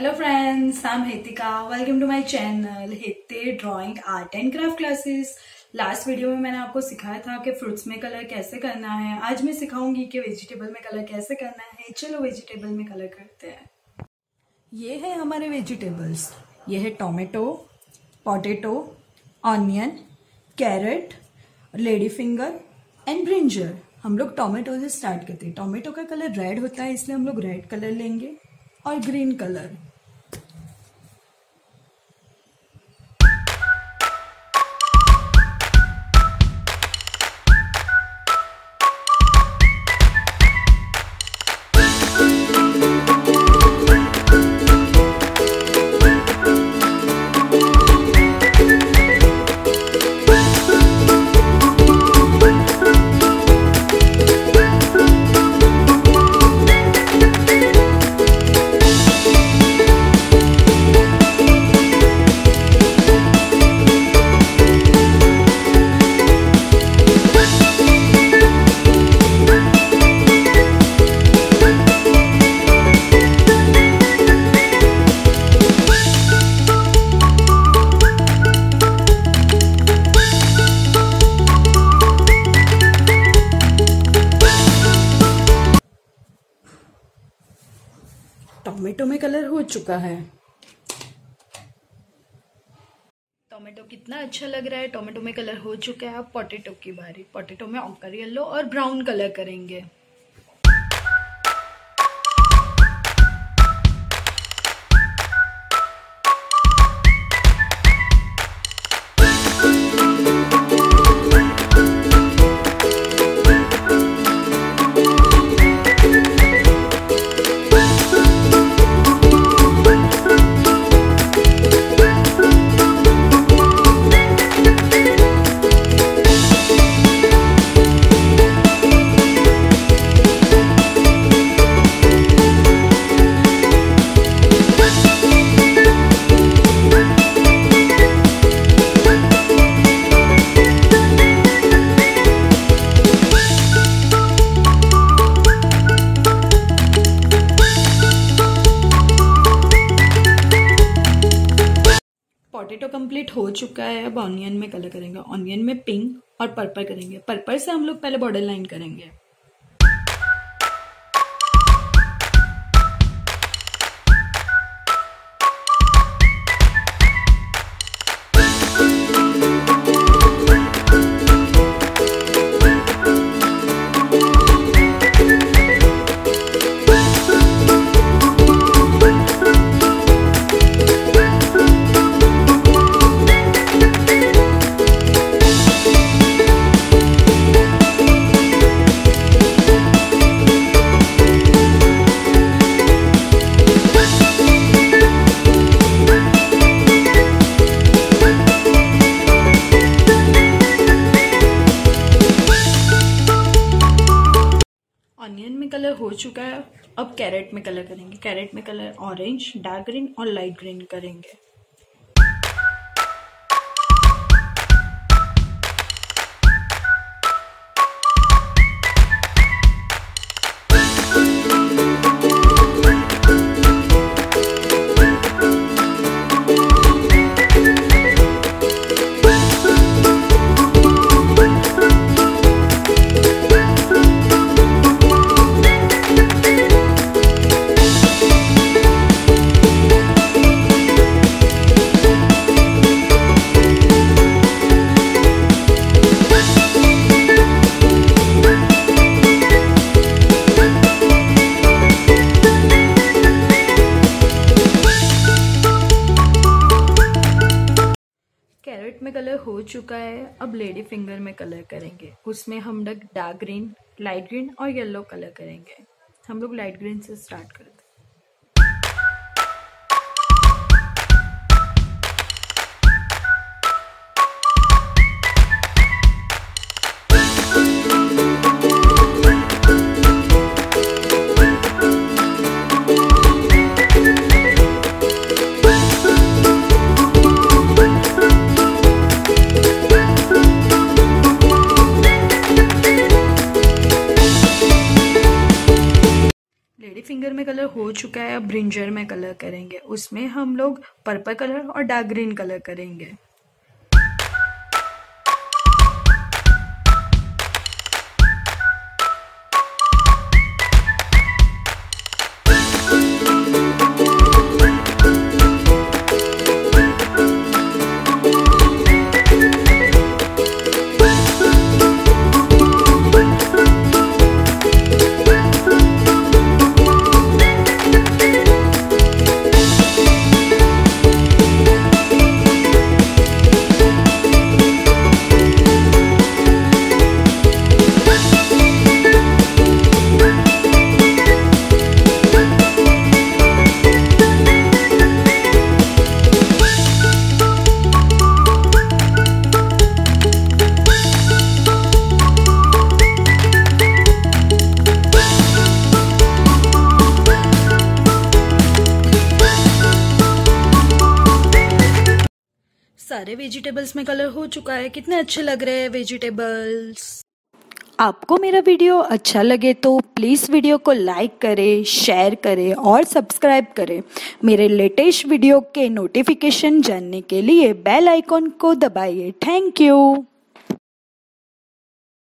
Hello friends, I am Hetika. Welcome to my channel Hete drawing art and craft classes. Last video में मैंने आपको सिखाया था कि फ्रूट्स में कलर कैसे करना है। आज मैं सिखाऊंगी कि वेजिटेबल में कलर कैसे करना है। चलो वेजिटेबल में कलर करते हैं। ये है हमारे वेजिटेबल्स। ये है tomato, potato, onion, carrot, lady finger and brinjal. हम लोग टोमेटो से स्टार्ट करते हैं। टोमेटो का कलर रेड होता है, इसलिए हम लोग रेड कलर लेंगे और ग्रीन कलर। टोमेटो में कलर हो चुका है। टोमेटो कितना अच्छा लग रहा है। टोमेटो में कलर हो चुका है। अब पोटैटो की बारी। पोटैटो में ऑकर येलो और ब्राउन कलर करेंगे। पोटैटो कंप्लीट हो चुका है। अब ऑनियन में कलर करेंगे। ऑनियन में पिंक और पर्पल करेंगे। पर्पल से हम लोग पहले बॉर्डर लाइन करेंगे। ऑनियन में कलर हो चुका है। अब कैरेट में कलर करेंगे। कैरेट में कलर ऑरेंज, डार्क ग्रीन और लाइट ग्रीन करेंगे। कैरेट में कलर हो चुका है। अब लेडी फिंगर में कलर करेंगे। उसमें हम लोग डार्क ग्रीन, लाइट ग्रीन और येलो कलर करेंगे। हम लोग लाइट ग्रीन से स्टार्ट करते हैं। फिंगर में कलर हो चुका है, अब ब्रिंजल में कलर करेंगे। उसमें हम लोग पर्पल कलर और डार्क ग्रीन कलर करेंगे। सारे वेजिटेबल्स में कलर हो चुका है। कितने अच्छे लग रहे हैं वेजिटेबल्स। आपको मेरा वीडियो अच्छा लगे तो प्लीज़ वीडियो को लाइक करें, शेयर करें और सब्सक्राइब करें। मेरे लेटेस्ट वीडियो के नोटिफिकेशन जानने के लिए बेल आइकॉन को दबाइए। Thank you.